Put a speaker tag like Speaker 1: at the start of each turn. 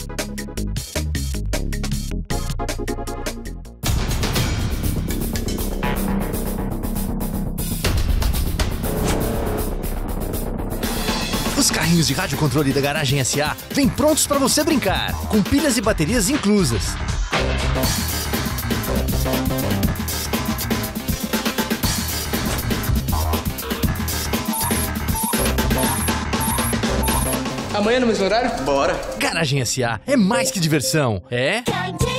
Speaker 1: Os carrinhos de radiocontrole da Garagem SA vêm prontos para você brincar, com pilhas e baterias inclusas.
Speaker 2: Amanhã no mesmo horário? Bora!
Speaker 1: Garagem SA é mais que diversão, é...